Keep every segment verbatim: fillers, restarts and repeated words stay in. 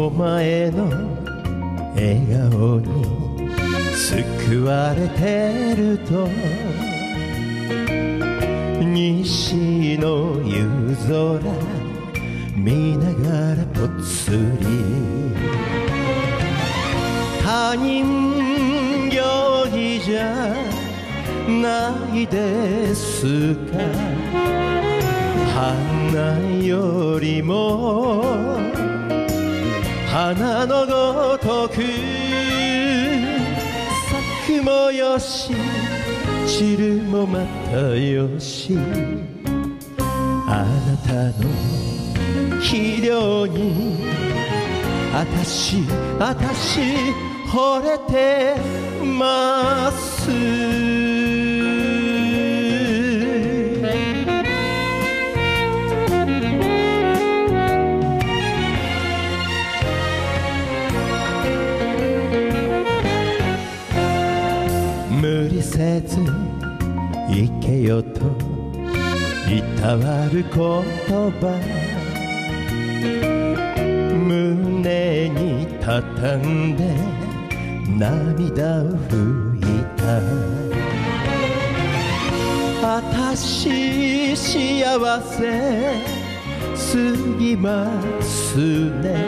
お前の笑顔に救われてると西の夕空見ながらぽつり他人行儀じゃないですか花よりも花のごとく咲くもよし散るもまたよしあなたの器量にあたしあたし惚れてます無理せず行けよといたわる言葉胸に畳んで涙を拭いたあたし幸せすぎますね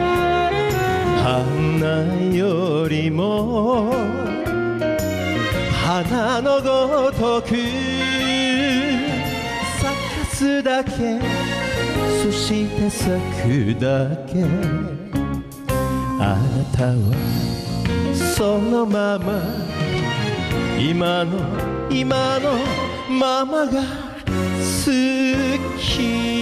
花よりも花のごとく咲かすだけそして咲くだけあなたはそのまま今の今のままが好き